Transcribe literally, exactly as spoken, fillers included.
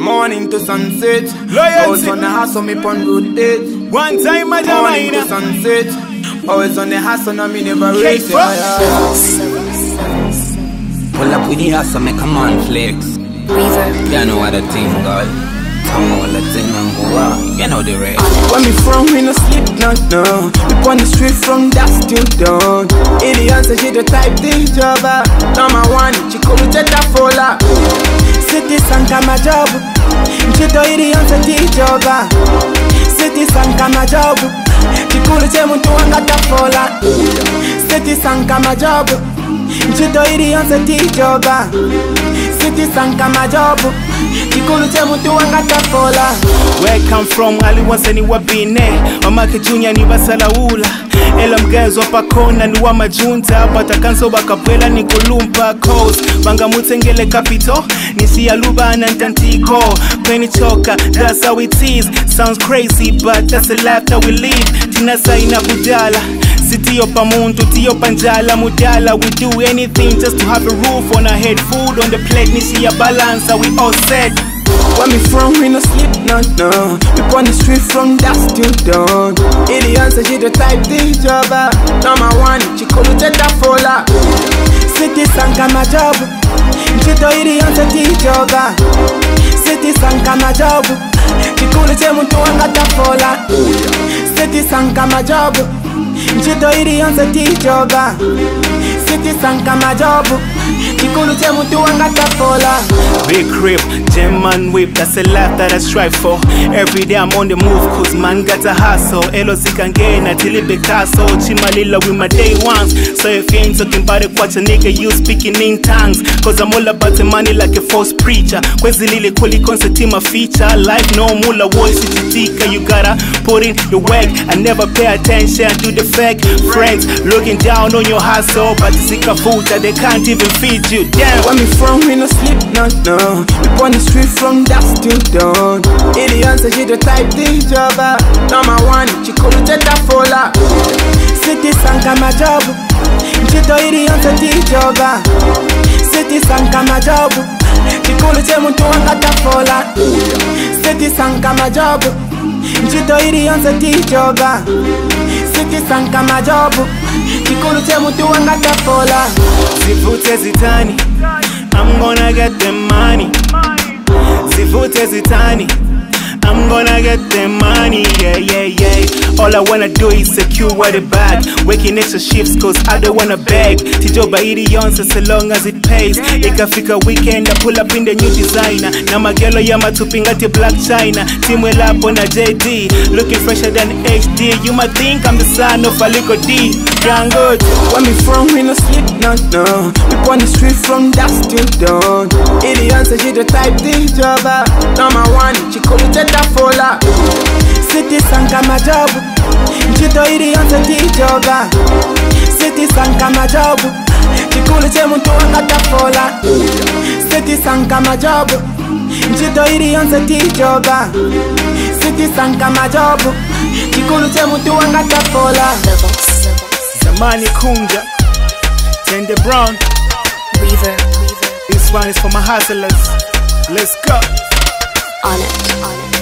morning to sunset. Always on the hustle, me pon good days. One time, my morning Jamaina. to sunset. Always on the hustle, no me never race. Pull up with the hustle, make a man flex. You know what the thing, girl. Come on, let's sing and go out. You know the rest. When me from, we no sleep, no, no. We on the street from dusk till dawn. Idiots, she the type thing, jobber. Number one, she come with that fola. Sitisanka my job. She do idiots, she jobber. Sitisanka my job. She cool with them to angata fola. Sitisanka my job. She do idiots, she jobber. Sitisanka my job. Where I come from, ali once ni wabine Mamake Junior ni basalaula Ela mgezo hapa kona ni wa majunta Bata kanso bakapwela ni kulumpa Coast, banga mutengele kapito Nisi ya luba na ntantiko Penny choka, that's how it is Sounds crazy, but that's the life that we live Tinasa ina budala Sitiyo pa muntu, tiyo panjala mudala We do anything just to have a roof on our head Food on the plate, nisi ya balance, we all set. Where me from, we no sleep, no, no. We on the street from dusk till dawn. Idiots, she the type thing, jobber. Number one, she call it that fola. Sitisanka my job. She do idiots, she jobber. Sitisanka my job. She call it them to angata fola. Sitisanka my job. She do idiots, she jobber. Sitisanka my job. Big crib, gem man whip, that's a life that I strive for. Every day I'm on the move, cause man got a hustle. Elo zikangena, till it be castle. Chimalila with my day ones. So if you ain't talking about it, watch a nigga, you speaking in tongues. Cause I'm all about the money like a false preacher. Kwezi lili kuli concert in my feature. Life no mula voice ichitika. You gotta put in the work and never pay attention to the fake friends looking down on your hustle. But it's a food that they can't even feed you. Damn. Where me from, we no sleep, no, no. We on the street from dusk till dawn. Idiots, she the type thing, jobber. Number one, she call it that fola. Sitisanka my job. She do idiots, she jobber. Sitisanka my job. She call it them to angata fola. Sitisanka my job. She do idiots, she jobber. Sitisanka my job. She call it them to angata fola. Zivute zitani, I'm gonna get them money. Zivute zitani, I'm gonna get them money. Yeah, yeah, yeah. All I wanna do is secure the bag. Working extra shifts cause I don't wanna beg. Tijoba idionsa so long as it pays. Ikafika weekend I pull up in the new designer. Na magelo yama tupingati black china. Team well up on a J D. Looking fresher than H D. You might think I'm the son of a little D. Young good. Where me from, we no sleep, no, no. We on the street from dusk till dawn. Idiots, she the type thing, jobber. Number one, she call it that fola. Sitisanka my job. She do idiots, she jobber. Sitisanka my job. She call it them to angata fola. Sitisanka my job. She do idiots, she jobber. Sitisanka my job. She call it them to angata fola. Zamani Kunja, Tender Brown. Weaver. This one is for my hustlers. Let's go. On it, on it.